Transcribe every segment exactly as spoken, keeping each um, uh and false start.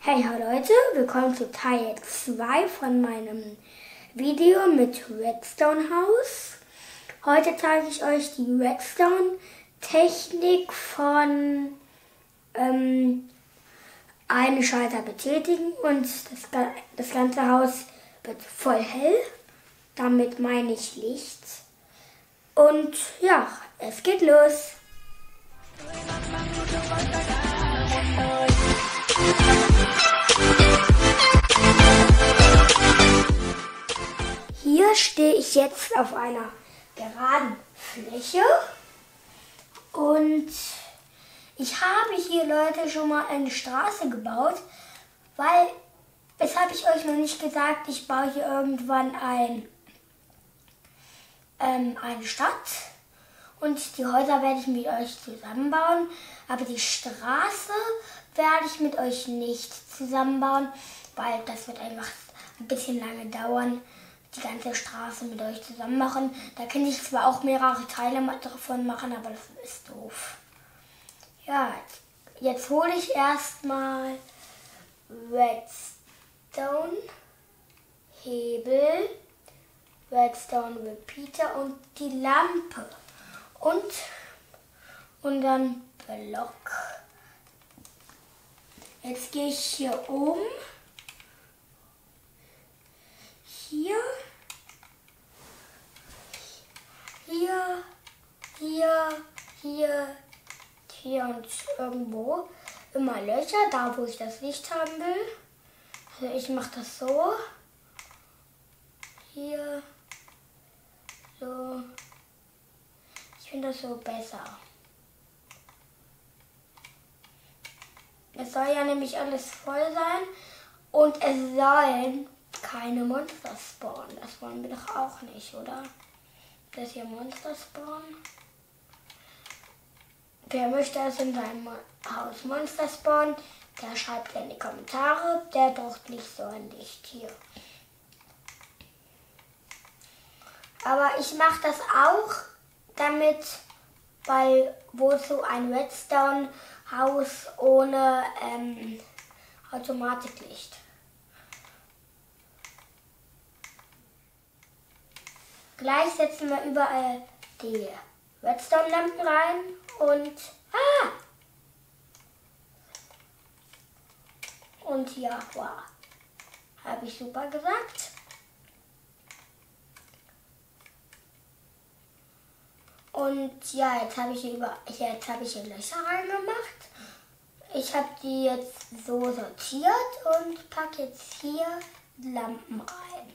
Hey Leute, willkommen zu Teil zwei von meinem Video mit Redstone Haus. Heute zeige ich euch die Redstone Technik von ähm, einen Schalter betätigen und das, das ganze Haus wird voll hell. Damit meine ich Licht. Und ja, es geht los. Hier stehe ich jetzt auf einer geraden Fläche und ich habe hier, Leute, schon mal eine Straße gebaut, weil, das habe ich euch noch nicht gesagt, ich baue hier irgendwann ein, ähm, eine Stadt und die Häuser werde ich mit euch zusammenbauen, aber die Straße werde ich mit euch nicht zusammenbauen, weil das wird einfach ein bisschen lange dauern, die ganze Straße mit euch zusammen machen. Da kann ich zwar auch mehrere Teile davon machen, aber das ist doof. Ja, jetzt hole ich erstmal Redstone, Hebel, Redstone Repeater und die Lampe. Und, und dann Block. Jetzt gehe ich hier oben. Hier, hier, hier, hier, hier und irgendwo immer Löcher, da wo ich das Licht haben will. Also ich mache das so. Hier, so. Ich finde das so besser. Es soll ja nämlich alles voll sein und es sollen keine Monster spawnen. Das wollen wir doch auch nicht, oder? Das hier Monster spawnen. Wer möchte es in seinem Haus Monster spawnen, der schreibt in die Kommentare. Der braucht nicht so ein Licht hier. Aber ich mache das auch, damit, weil wozu ein Redstone-Haus ohne ähm, Automatiklicht. Gleich setzen wir überall die Redstone-Lampen rein und ah! Und ja, wow. Habe ich super gesagt. Und ja, jetzt habe ich hier über, jetzt habe ich hier Löcher reingemacht. Ich habe die jetzt so sortiert und packe jetzt hier Lampen rein.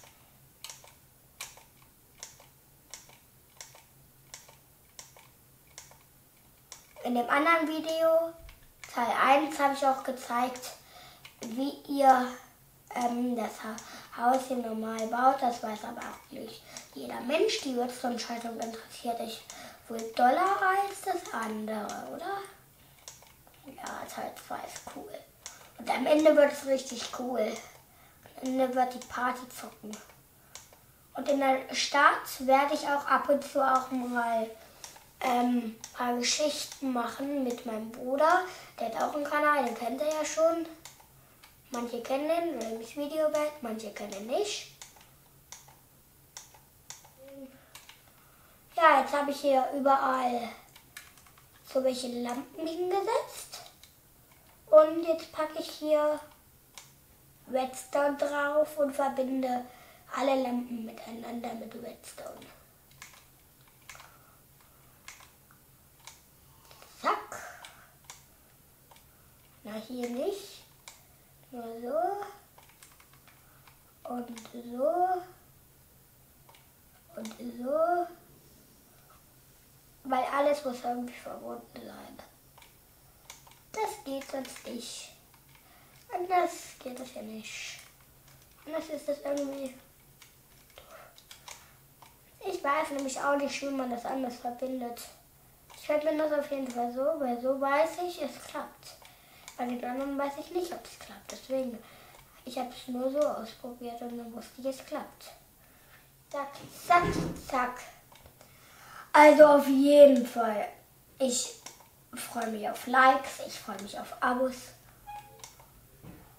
In dem anderen Video, Teil eins, habe ich auch gezeigt, wie ihr ähm, das Haus hier normal baut. Das weiß aber auch nicht jeder Mensch. Die Redstone-Schaltung interessiert euch wohl doller als das andere, oder? Ja, Teil zwei ist cool. Und am Ende wird es richtig cool. Am Ende wird die Party zocken. Und in der Stadt werde ich auch ab und zu auch mal Ähm, ein paar Geschichten machen mit meinem Bruder. Der hat auch einen Kanal, den kennt ihr ja schon. Manche kennen den, nämlich Videowelt, manche kennen ihn nicht. Ja, jetzt habe ich hier überall so welche Lampen hingesetzt. Und jetzt packe ich hier Redstone drauf und verbinde alle Lampen miteinander mit Redstone. Na, hier nicht. Nur so. Und so. Und so. Weil alles muss irgendwie verbunden sein. Das geht sonst nicht. Anders geht das ja nicht. Anders ist das irgendwie. Ich weiß nämlich auch nicht, wie man das anders verbindet. Ich verbinde das auf jeden Fall so, weil so weiß ich, es klappt. Bei den anderen weiß ich nicht, ob es klappt. Deswegen, ich habe es nur so ausprobiert und dann wusste ich, es klappt. Zack, zack, zack. Also auf jeden Fall, ich freue mich auf Likes, ich freue mich auf Abos.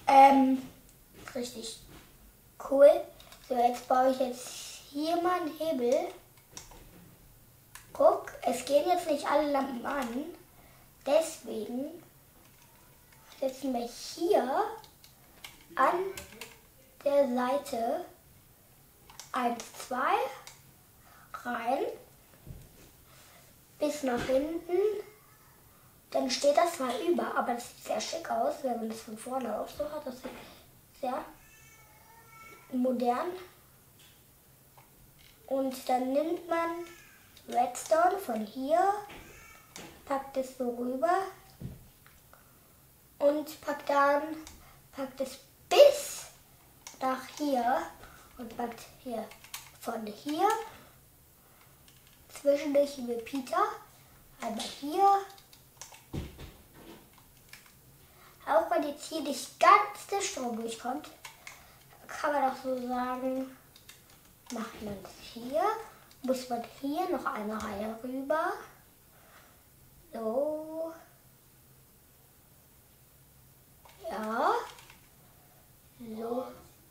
Ähm, richtig cool. So, jetzt baue ich jetzt hier mal einen Hebel. Guck, es gehen jetzt nicht alle Lampen an. Deswegen setzen wir hier an der Seite eins, zwei rein. Bis nach hinten. Dann steht das zwar über, aber das sieht sehr schick aus, wenn man das von vorne auch so hat. Das sieht sehr modern. Und dann nimmt man Redstone von hier, packt es so rüber und packt dann packt es bis nach hier und packt hier von hier zwischendurch die Repeater, einmal hier. Auch wenn jetzt hier nicht ganz der Strom durchkommt, kann man auch so sagen, macht man es hier, muss man hier noch eine Reihe rüber. So. Ja. So.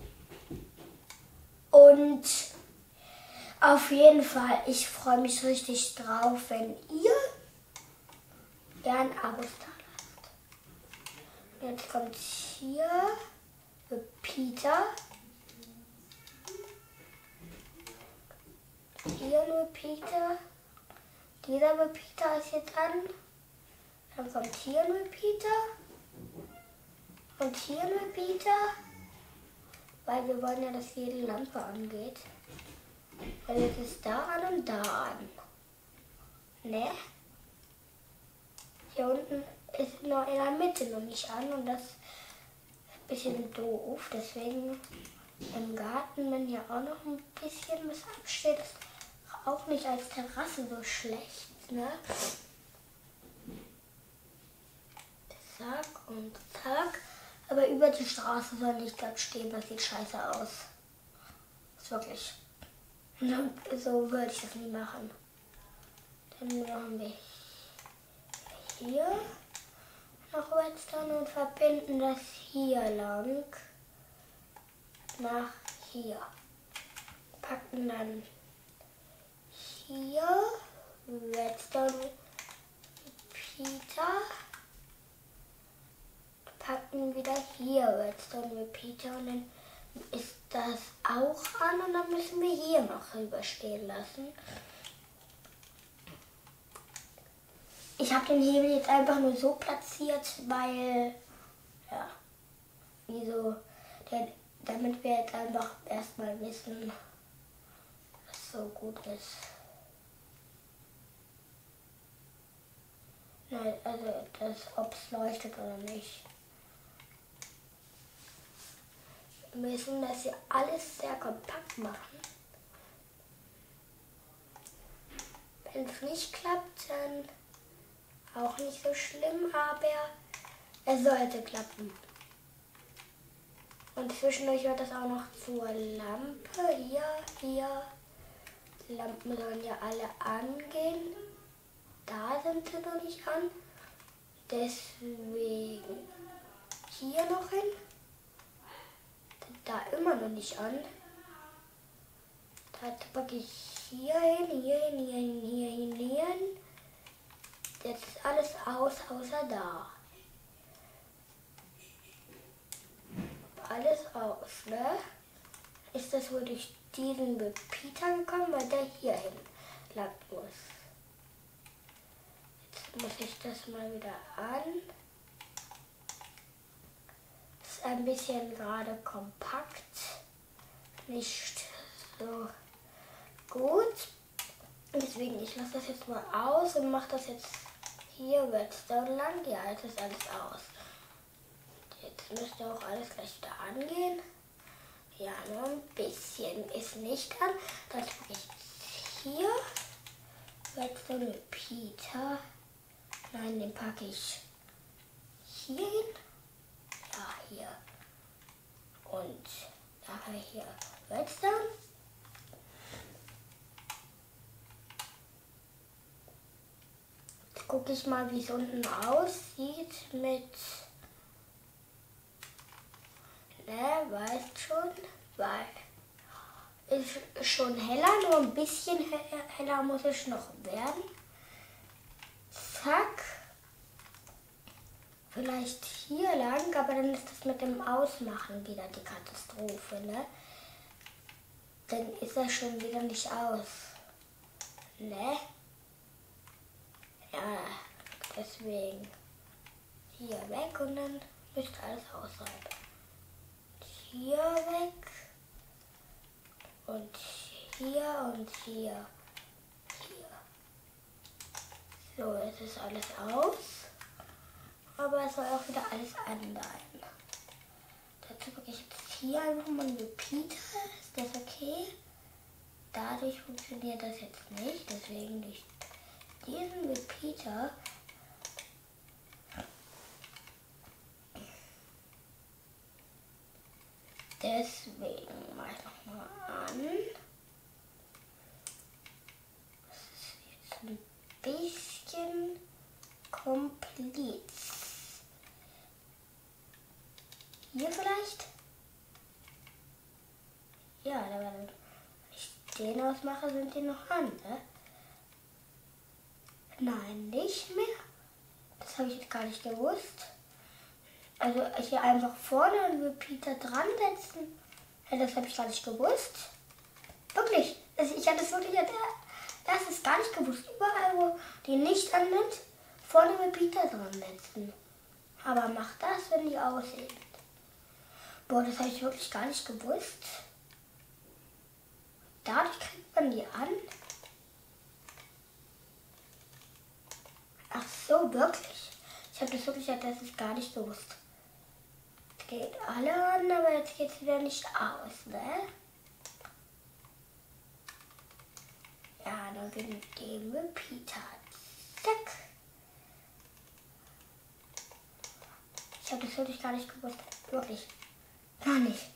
Und auf jeden Fall, ich freue mich richtig drauf, wenn ihr gern Abos da lasst. Jetzt kommt hier Repeater. Hier ein Repeater. Dieser Repeater ist jetzt an. Dann kommt hier ein Repeater. Und hier ein Repeater. Weil wir wollen ja, dass jede Lampe angeht. Und jetzt ist da an und da an. Ne? Hier unten ist noch in der Mitte noch nicht an. Und das ist ein bisschen doof. Deswegen im Garten, wenn hier auch noch ein bisschen was absteht, ist auch nicht als Terrasse so schlecht, ne? Zack und zack. Aber über die Straße soll nicht ganz stehen, das sieht scheiße aus. Ist wirklich. So würde ich das nie machen. Dann machen wir hier noch Redstone und verbinden das hier lang nach hier. Packen dann hier Redstone Repeater. Packen wieder hier Redstone Repeater und dann ist das auch an und dann müssen wir hier noch rüberstehen lassen. Ich habe den Hebel jetzt einfach nur so platziert, weil, ja, wieso, der, damit wir jetzt einfach erstmal wissen, was so gut ist. Nein, also, das, ob es leuchtet oder nicht. Wir müssen das hier alles sehr kompakt machen. Wenn es nicht klappt, dann auch nicht so schlimm, aber es sollte klappen. Und zwischendurch wird das auch noch zur Lampe. Hier, hier. Die Lampen sollen ja alle angehen. Da sind sie noch nicht an. Deswegen hier noch hin. Da immer noch nicht an. Da packe ich hier hin, hier hin, hier hin, hier hin, hier hin. Jetzt ist alles aus, außer da. Alles aus, ne? Ist das wohl durch diesen Repeater gekommen, weil der hier hin lang muss. Jetzt muss ich das mal wieder an. Ist ein bisschen gerade kompakt. Nicht so gut. Deswegen, ich lasse das jetzt mal aus und mache das jetzt hier Redstone lang. Ja, jetzt ist alles aus. Jetzt müsste auch alles gleich wieder angehen. Ja, nur ein bisschen ist nicht an. Dann tue ich hier Redstone Repeater. Nein, den packe ich hier hin. Ja, hier. Und da habe ich hier Redstone. Jetzt gucke ich mal, wie es unten aussieht mit weißt schon, weil ist schon heller, nur ein bisschen heller muss es noch werden. Zack. Vielleicht hier lang, aber dann ist das mit dem Ausmachen wieder die Katastrophe, ne? Dann ist er schon wieder nicht aus. Ne? Ja, deswegen hier weg und dann müsste alles aus sein. Hier weg und hier und hier. Hier. So, jetzt ist alles aus. Aber es soll auch wieder alles an sein. Dazu packe ich jetzt hier einfach mal einen Repeater. Ist das okay? Dadurch funktioniert das jetzt nicht. Deswegen durch diesen Repeater deswegen mache ich nochmal an. Das ist jetzt ein bisschen kompliziert. Hier vielleicht? Ja, aber wenn ich den ausmache, sind die noch an, ne? Nein, nicht mehr. Das habe ich jetzt gar nicht gewusst. Also hier einfach vorne einen Repeater dran setzen. Ja, das habe ich gar nicht gewusst. Wirklich. Also ich habe das wirklich das ist gar nicht gewusst. Überall, wo die nicht an sind, vorne Repeater dran setzen. Aber macht das, wenn die aussehen. Boah, das habe ich wirklich gar nicht gewusst. Dadurch kriegt man die an. Ach so, wirklich. Ich habe das wirklich, das ist gar nicht gewusst. Es geht alle an, aber jetzt geht es wieder nicht aus, ne? Ja, dann mit dem Repeater. Zack. Ich habe das wirklich gar nicht gewusst. Wirklich. Gar nicht.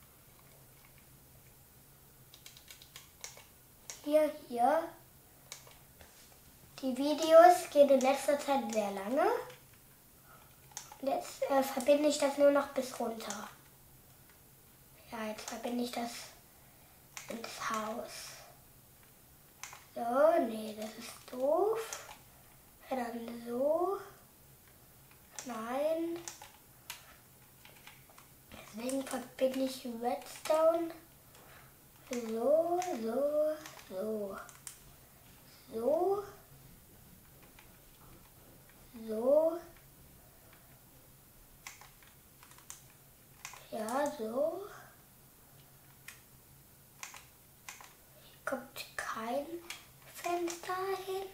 Hier, hier. Die Videos gehen in letzter Zeit sehr lange. Jetzt äh, verbinde ich das nur noch bis runter. Ja, jetzt verbinde ich das ins Haus. So, nee, das ist doof. Ja, dann so. Nein. Deswegen verbinde ich Redstone. So, so, so. So. So. Ja, so. Hier kommt kein Fenster hin.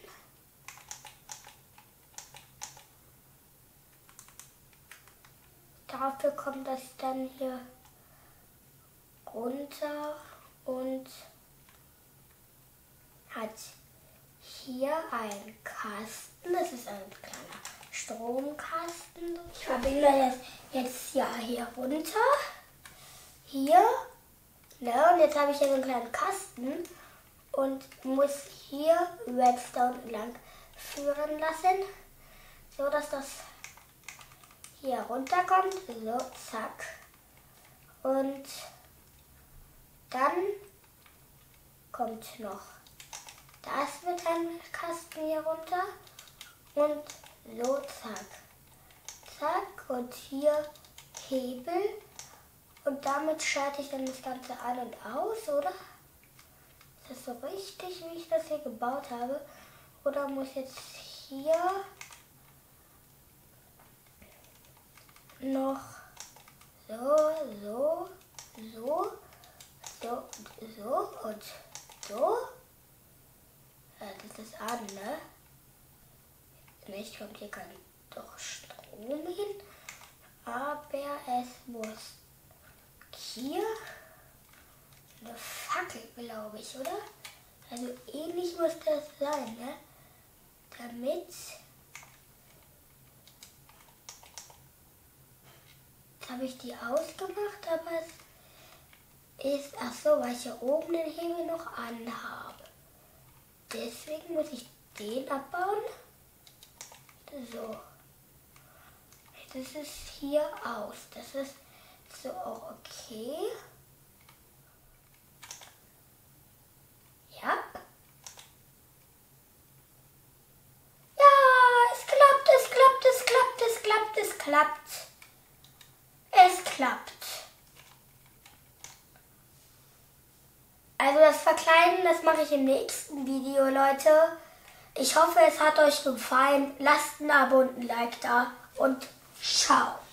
Dafür kommt das dann hier runter und hat hier einen Kasten. Das ist ein kleiner Stromkasten. Ich verbinde das jetzt ja hier runter. Hier. Ne, und jetzt habe ich hier so einen kleinen Kasten und muss hier Redstone lang führen lassen, so dass das hier runterkommt. So, zack. Und dann kommt noch das mit einem Kasten hier runter. Und so, zack. Zack. Und hier Hebel. Und damit schalte ich dann das Ganze an und aus, oder? Ist das so richtig, wie ich das hier gebaut habe? Oder muss jetzt hier noch so, so, so, so, so und so? Ja, das ist an, ne? Nicht kommt hier kein doch Strom hin, aber es muss hier eine Fackel, glaube ich, oder? Also ähnlich muss das sein, ne? Damit jetzt habe ich die ausgemacht, aber es ist, ach so, weil ich hier oben den Hebel noch anhabe. Deswegen muss ich den abbauen. So. Jetzt ist es hier aus. Das ist So, okay. Ja. Ja, es klappt, es klappt, es klappt, es klappt, es klappt. Es klappt. Also das Verkleiden, das mache ich im nächsten Video, Leute. Ich hoffe, es hat euch gefallen. Lasst ein Abo und ein Like da und ciao.